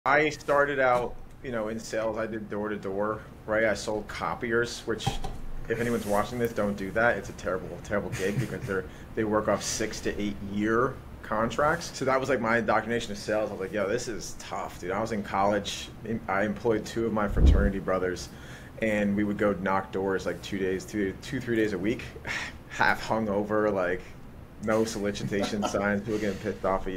I started out, in sales. I did door to door, right? I sold copiers, which, if anyone's watching this, don't do that. It's a terrible, terrible gig because they work off 6 to 8 year contracts. So that was like my indoctrination of sales. I was like, yo, this is tough, dude. I was in college. I employed two of my fraternity brothers, and we would go knock doors like 2 days, 3 days a week, half hungover, like no solicitation signs, people getting pissed off at you.